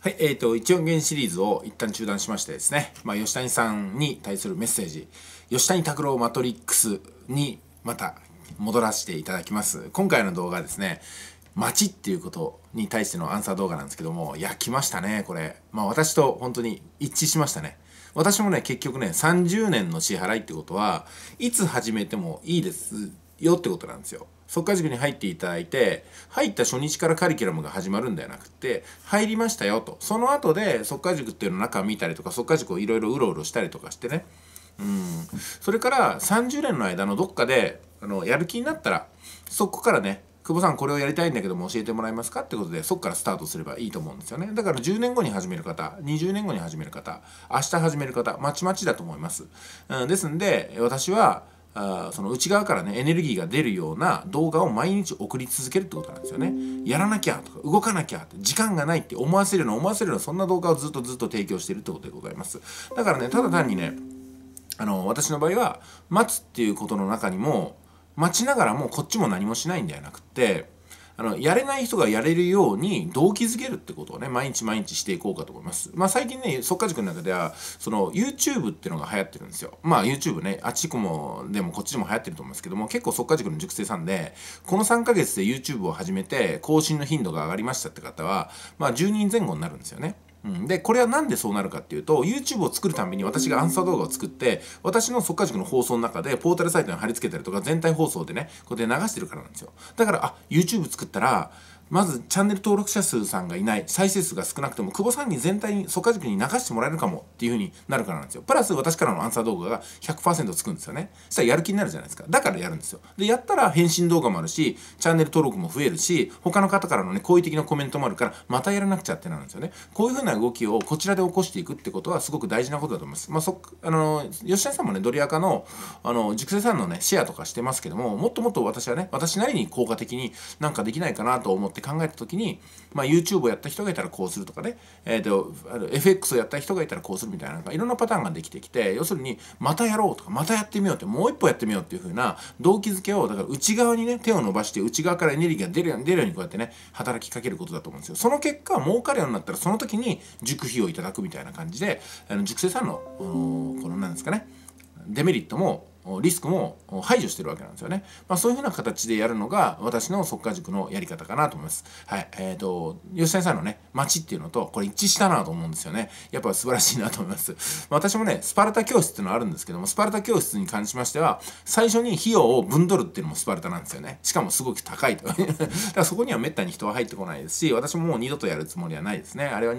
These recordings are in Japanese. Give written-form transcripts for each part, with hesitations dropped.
はい、1音源シリーズを一旦中断しましてですね、吉谷さんに対するメッセージ、吉谷拓郎マトリックスにまた戻らせていただきます。今回の動画はですね、街っていうことに対してのアンサー動画なんですけども、いや、来ましたね、これ。私と本当に一致しましたね。私もね、結局ね、30年の支払いってことは、いつ始めてもいいですよってことなんですよ。速稼塾に入っていただいて、入った初日からカリキュラムが始まるんではなくて、入りましたよと。その後で速稼塾っていうの中を見たりとか、速稼塾をいろいろうろうろしたりとかしてね。それから30年の間のどっかでやる気になったら、そこからね、久保さんこれをやりたいんだけども教えてもらえますかってことで、そこからスタートすればいいと思うんですよね。だから10年後に始める方、20年後に始める方、明日始める方、まちまちだと思います。ですんで、私はその内側からねエネルギーが出るような動画を毎日送り続けるってことなんですよね。やらなきゃとか動かなきゃって時間がないって思わせるようなそんな動画をずっと提供しているってことでございます。だからね、ただ単にね、私の場合は待つっていうことの中にも、待ちながらもこっちも何もしないんではなくて、やれない人がやれるように動機づけるってことをね、毎日していこうかと思います。最近ね、速稼塾の中では、YouTube っていうのが流行ってるんですよ。YouTube ね、あっちもでもこっちでも流行ってると思うんですけども、結構速稼塾の塾生さんで、この3ヶ月で YouTube を始めて、更新の頻度が上がりましたって方は、10人前後になるんですよね。で、これはなんでそうなるかっていうと、YouTube を作るために私がアンサー動画を作って、私の速稼塾の放送の中でポータルサイトに貼り付けたりとか、全体放送でね、こうやって流してるからなんですよ。だから、YouTube 作ったら、まずチャンネル登録者数さんがいない、再生数が少なくても久保さんに全体に速稼塾に流してもらえるかもっていう風になるからなんですよ。プラス私からのアンサー動画が 100% つくんですよね。そしたらやる気になるじゃないですか。だからやるんですよ。で、やったら返信動画もあるし、チャンネル登録も増えるし、他の方からのね、好意的なコメントもあるから、またやらなくちゃってなるんですよね。こういう風な動きをこちらで起こしていくってことはすごく大事なことだと思います。吉田さんもね、ドリアカの、塾生さんのね、シェアとかしてますけども、もっともっと私はね、私なりに効果的になんかできないかなと思って考えたときに、YouTube をやった人がいたらこうするとかね、FX をやった人がいたらこうするみたいな、いろんなパターンができてきて、要するに、またやろうとか、またやってみようって、もう一歩やってみようっていう風な動機づけを、だから内側にね、手を伸ばして、内側からエネルギーが出るようにこうやってね、働きかけることだと思うんですよ。その結果、儲かるようになったら、その時に塾費をいただくみたいな感じで、塾生さんの、このなんですかね、デメリットも、リスクも排除してるわけなんですよね。そういうふうな形でやるのが私の速稼塾のやり方かなと思います。はい。吉谷さんのね、街っていうのとこれ一致したなと思うんですよね。やっぱ素晴らしいなと思います。私もね、スパルタ教室っていうのはあるんですけども、スパルタ教室に関しましては、最初に費用を分取るっていうのもスパルタなんですよね。しかもすごく高いと。だからそこにはめったに人は入ってこないですし、私ももう二度とやるつもりはないですね。あれは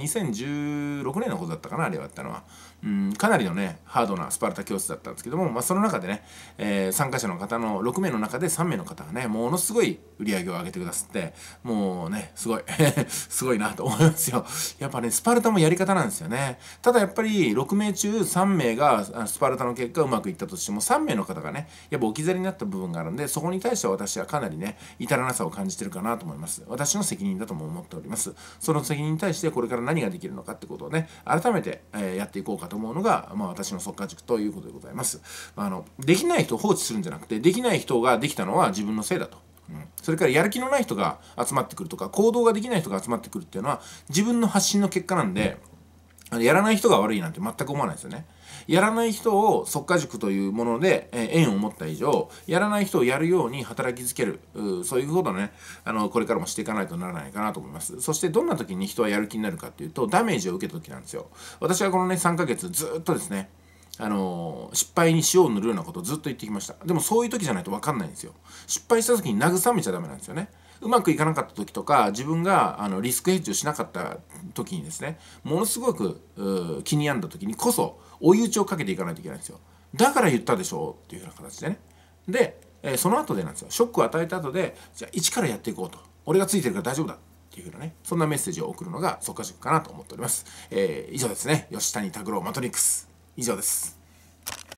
2016年のことだったかな、あれはやったのは。かなりのね、ハードなスパルタ教室だったんですけども、その中でね、参加者の方の6名の中で3名の方がね、ものすごい売り上げを上げてくださって、もうね、すごいすごいなと思いますよ。やっぱね、スパルタもやり方なんですよね。ただやっぱり6名中3名がスパルタの結果うまくいったとしても、3名の方がね、やっぱ置き去りになった部分があるんで、そこに対しては私はかなりね、至らなさを感じてるかなと思います。私の責任だとも思っております。その責任に対してこれから何ができるのかってことをね、改めて、やっていこうかと思うのが、私の速稼塾ということでございます。できない人を放置するんじゃなくて、できない人ができたのは自分のせいだと。それからやる気のない人が集まってくるとか、行動ができない人が集まってくるっていうのは自分の発信の結果なんで、やらない人が悪いなんて全く思わないですよね。やらない人を速稼塾というもので縁を持った以上、やらない人をやるように働きづける、そういうことをね、これからもしていかないとならないかなと思います。そしてどんな時に人はやる気になるかっていうと、ダメージを受けた時なんですよ。私はこのね、3ヶ月ずっとですね、失敗に塩を塗るようなことをずっと言ってきました。でもそういう時じゃないと分かんないんですよ。失敗した時に慰めちゃダメなんですよね。うまくいかなかった時とか、自分がリスクヘッジをしなかった時にですね、ものすごく気に病んだ時にこそ追い打ちをかけていかないといけないんですよ。だから言ったでしょうっていうような形でね。で、その後でなんですよ。ショックを与えた後で、じゃあ一からやっていこうと。俺がついてるから大丈夫だ。っていうふうなね、そんなメッセージを送るのが速稼塾かなと思っております。以上ですね。吉谷拓郎マトリックス。以上です。